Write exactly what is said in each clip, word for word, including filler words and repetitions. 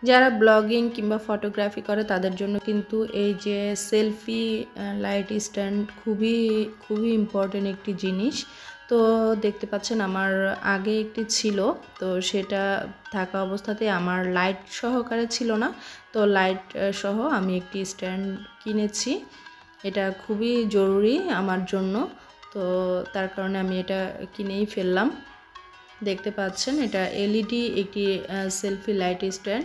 যারা ব্লগিং কিংবা ফটোগ্রাফি করে তাদের জন্য কিন্তু এই যে সেলফি লাইট স্ট্যান্ড খুবই খুবই ইম্পর্টেন্ট একটি জিনিস। তো দেখতে পাচ্ছেন আমার আগে একটি ছিল, তো সেটা থাকা অবস্থাতে আমার লাইট সহকারে ছিল না, তো লাইট সহ আমি একটি স্ট্যান্ড কিনেছি। এটা খুবই জরুরি আমার জন্য, তো তার কারণে আমি এটা কিনেই ফেললাম। দেখতে পাচ্ছেন এটা এলইডি একটি সেলফি লাইট স্ট্যান্ড।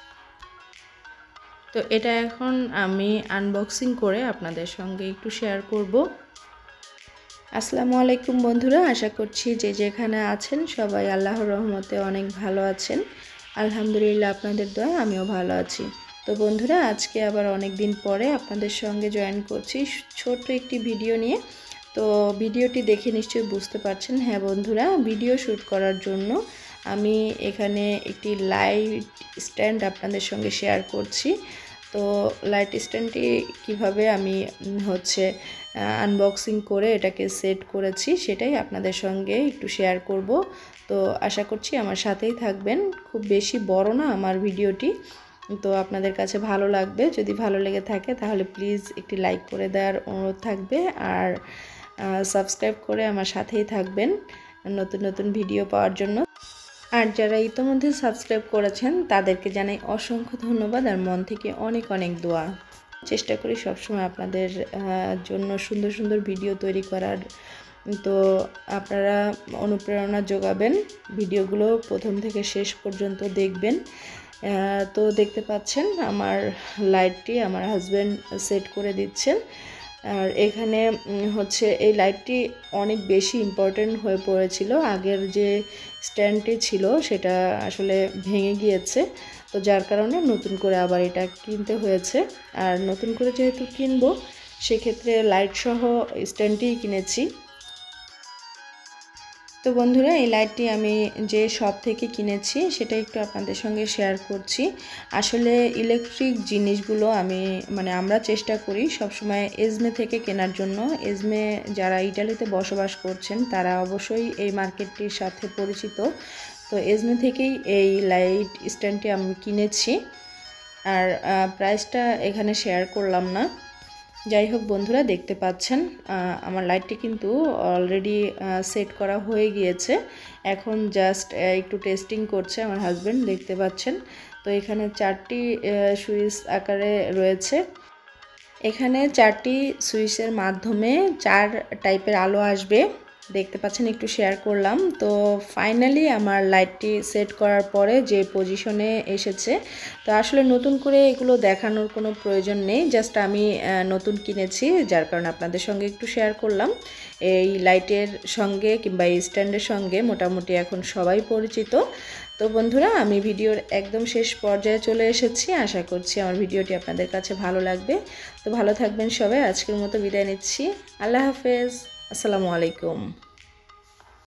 তো এটা এখন আমি আনবক্সিং করে আপনাদের সঙ্গে একটু শেয়ার করব। আসসালামু আলাইকুম বন্ধুরা, আশা করছি যে যেখানে আছেন সবাই আল্লাহর রহমতে অনেক ভালো আছেন। আলহামদুলিল্লাহ, আপনাদের দোয়ায় আমিও ভালো আছি। তো বন্ধুরা, আজকে আবার অনেক দিন পরে আপনাদের সঙ্গে জয়েন করছি ছোট্ট একটি ভিডিও নিয়ে। তো ভিডিওটি দেখে নিশ্চয়ই বুঝতে পারছেন, হ্যাঁ বন্ধুরা, ভিডিও শ্যুট করার জন্য আমি এখানে একটি লাইট স্ট্যান্ড আপনাদের সঙ্গে শেয়ার করছি। তো লাইট স্ট্যান্ডটি কিভাবে আমি হচ্ছে আনবক্সিং করে এটাকে সেট করেছি সেটাই আপনাদের সঙ্গে একটু শেয়ার করব। তো আশা করছি আমার সাথেই থাকবেন। খুব বেশি বড় না আমার ভিডিওটি, তো আপনাদের কাছে ভালো লাগবে। যদি ভালো লেগে থাকে তাহলে প্লিজ একটি লাইক করে দেওয়ার অনুরোধ থাকবে, আর সাবস্ক্রাইব করে আমার সাথেই থাকবেন নতুন নতুন ভিডিও পাওয়ার জন্য। আর যারা ইতিমধ্যে সাবস্ক্রাইব করেছেন তাদেরকে জানাই অসংখ্য ধন্যবাদ আর মন থেকে অনেক অনেক দোয়া। চেষ্টা করি সবসময় আপনাদের জন্য সুন্দর সুন্দর ভিডিও তৈরি করার। তো আপনারা অনুপ্রেরণা যোগাবেন, ভিডিওগুলো প্রথম থেকে শেষ পর্যন্ত দেখবেন। তো দেখতে পাচ্ছেন আমার লাইটটি আমার হাজব্যান্ড সেট করে দিচ্ছেন। আর এখানে হচ্ছে এই লাইটটি অনেক বেশি ইম্পর্টেন্ট হয়ে পড়েছিল। আগের যে স্ট্যান্ডটি ছিল সেটা আসলে ভেঙে গিয়েছে, তো যার কারণে নতুন করে আবার এটা কিনতে হয়েছে। আর নতুন করে যেহেতু কিনবো সেক্ষেত্রে লাইট সহ স্ট্যান্ডটিই কিনেছি। তো বন্ধুরা, এই লাইটটি আমি যে শপ থেকে কিনেছি সেটা একটু আপনাদের সঙ্গে শেয়ার করছি। আসলে ইলেকট্রিক জিনিসগুলো আমি মানে আমরা চেষ্টা করি সবসময় এজমে থেকে কেনার জন্য। এজমে যারা ইটালিতে বসবাস করছেন তারা অবশ্যই এই মার্কেটটির সাথে পরিচিত। তো এজমে থেকেই এই লাইট স্ট্যান্ডটি আমি কিনেছি, আর প্রাইসটা এখানে শেয়ার করলাম না। যাই হোক বন্ধুরা, দেখতে পাচ্ছেন আমার লাইটটি কিন্তু অলরেডি সেট করা হয়ে গিয়েছে। এখন জাস্ট একটু টেস্টিং করছে আমার হাজব্যান্ড, দেখতে পাচ্ছেন। তো এখানে চারটি সুইচ আকারে রয়েছে। এখানে চারটি সুইচের মাধ্যমে চার টাইপের আলো আসবে, দেখতে পাচ্ছেন, একটু শেয়ার করলাম। তো ফাইনালি আমার লাইটটি সেট করার পরে যে পজিশনে এসেছে, তো আসলে নতুন করে এগুলো দেখানোর কোনো প্রয়োজন নেই, জাস্ট আমি নতুন কিনেছি যার কারণে আপনাদের সঙ্গে একটু শেয়ার করলাম। এই লাইটের সঙ্গে কিংবা এই স্ট্যান্ডের সঙ্গে মোটামুটি এখন সবাই পরিচিত। তো বন্ধুরা, আমি ভিডিওর একদম শেষ পর্যায়ে চলে এসেছি। আশা করছি আমার ভিডিওটি আপনাদের কাছে ভালো লাগবে। তো ভালো থাকবেন সবাই। আজকের মতো বিদায় নিচ্ছি। আল্লাহ হাফেজ। আসসালামু আলাইকুম।